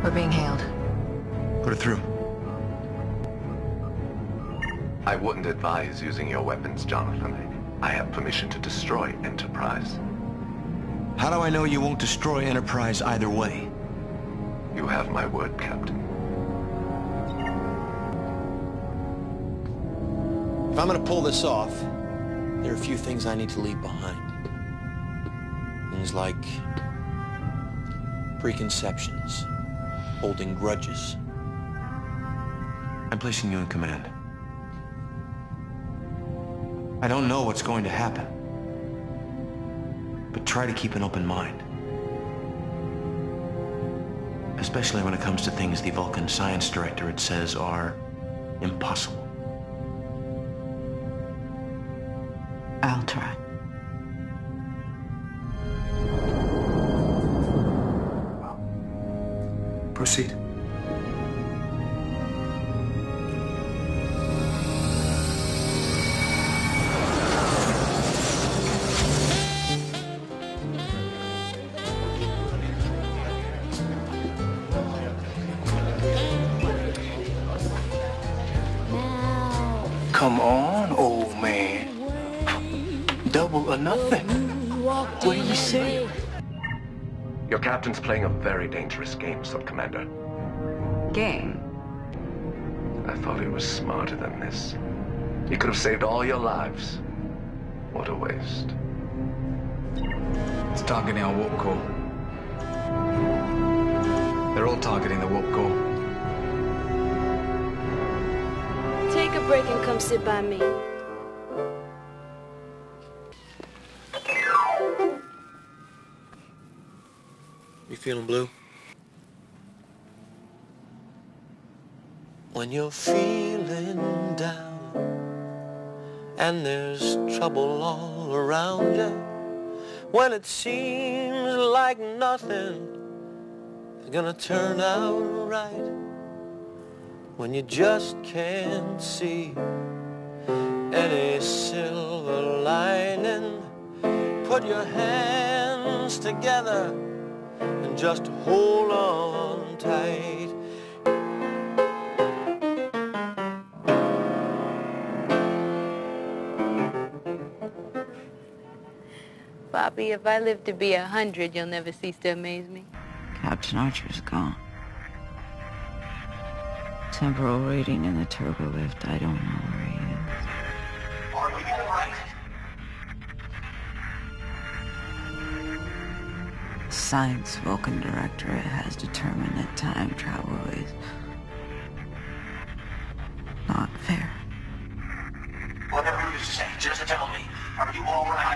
We're being hailed. Put her through. I wouldn't advise using your weapons, Jonathan. I have permission to destroy Enterprise. How do I know you won't destroy Enterprise either way? You have my word, Captain. If I'm gonna pull this off, there are a few things I need to leave behind. Things like preconceptions, holding grudges. I'm placing you in command. I don't know what's going to happen, but try to keep an open mind. Especially when it comes to things the Vulcan Science Directorate says are impossible. I'll try. Proceed. Come on, old man. Double or nothing. What do you say? Your captain's playing a very dangerous game, Sub-Commander. Game? I thought he was smarter than this. He could have saved all your lives. What a waste. It's targeting our warp core. They're all targeting the warp core. Take a break and come sit by me. You feeling blue? When you're feeling down and there's trouble all around you, when it seems like nothing is gonna turn out right, when you just can't see any silver lining, put your hands together and just hold on tight. Bobby, if I live to be 100, you'll never cease to amaze me. Captain Archer's gone. Temporal reading in the turbo lift. I don't know where he is. Are we all right? Science Vulcan Directorate has determined that time travel is not fair. Whatever you say, just tell me. Are you all right?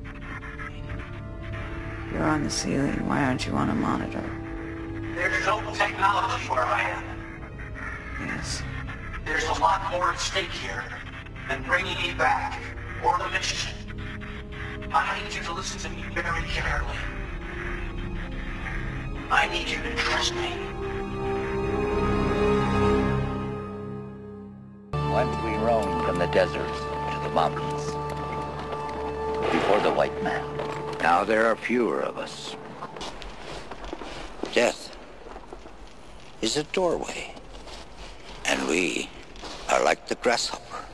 You're on the ceiling. Why aren't you on a monitor? There's no technology where I am. Yes. There's a lot more at stake here than bringing me back or the mission. I need you to listen to me very carefully. I need you to trust me. Once we roamed from the deserts to the mountains, before the white man. Now there are fewer of us. Death is a doorway, and we are like the grasshopper.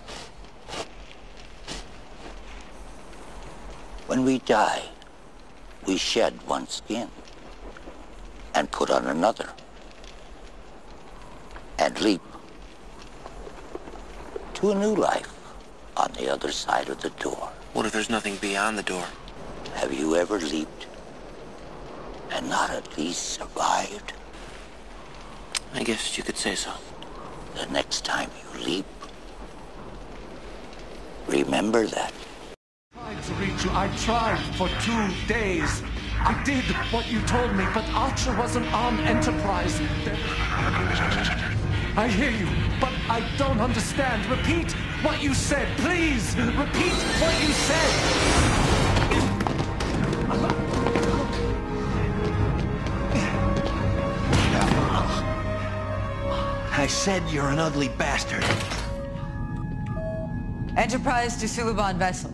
When we die, we shed one skin and put on another, and leap to a new life on the other side of the door. What if there's nothing beyond the door? Have you ever leaped and not at least survived? I guess you could say so. The next time you leap, remember that. I tried to reach you. I tried for 2 days. I did what you told me, but Archer wasn't on Enterprise. I hear you, but I don't understand. Repeat what you said, please. Repeat what you said. I said you're an ugly bastard. Enterprise to Suliban vessel.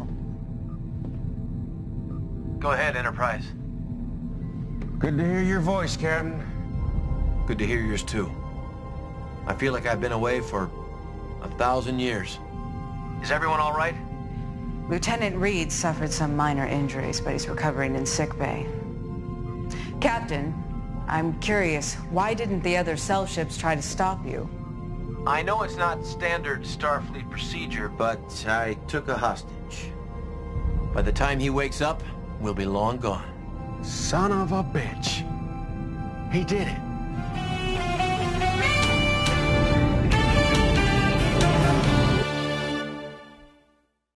Go ahead, Enterprise. Good to hear your voice, Captain. Good to hear yours, too. I feel like I've been away for 1,000 years. Is everyone all right? Lieutenant Reed suffered some minor injuries, but he's recovering in sickbay. Captain, I'm curious, why didn't the other cell ships try to stop you? I know it's not standard Starfleet procedure, but I took a hostage. By the time he wakes up, we'll be long gone. Son of a bitch. He did it.